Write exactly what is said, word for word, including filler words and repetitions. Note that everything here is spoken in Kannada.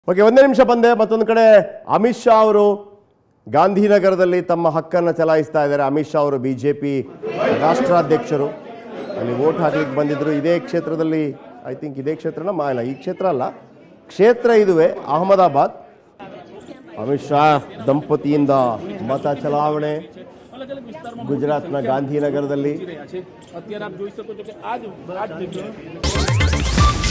ಓಕೆ, ಒಂದೇ ನಿಮಿಷ ಬಂದೆ. ಮತ್ತೊಂದು ಕಡೆ ಅಮಿತ್ ಶಾ ಅವರು ಗಾಂಧಿನಗರದಲ್ಲಿ ತಮ್ಮ ಹಕ್ಕನ್ನು ಚಲಾಯಿಸ್ತಾ ಇದ್ದಾರೆ. ಅಮಿತ್ ಶಾ ಅವರು ಬಿಜೆಪಿ ರಾಷ್ಟ್ರಾಧ್ಯಕ್ಷರು ಅಲ್ಲಿ ವೋಟ್ ಹಾಕ್ಲಿಕ್ಕೆ ಬಂದಿದ್ರು. ಇದೇ ಕ್ಷೇತ್ರದಲ್ಲಿ, ಐ ಥಿಂಕ್ ಇದೇ ಕ್ಷೇತ್ರನ ಮಾಯಲ್ಲ, ಈ ಕ್ಷೇತ್ರ ಅಲ್ಲ, ಕ್ಷೇತ್ರ ಇದುವೆ ಅಹಮದಾಬಾದ್. ಅಮಿತ್ ಶಾ ದಂಪತಿಯಿಂದ ಮತ ಚಲಾವಣೆ ಗುಜರಾತ್ನ ಗಾಂಧಿನಗರದಲ್ಲಿ.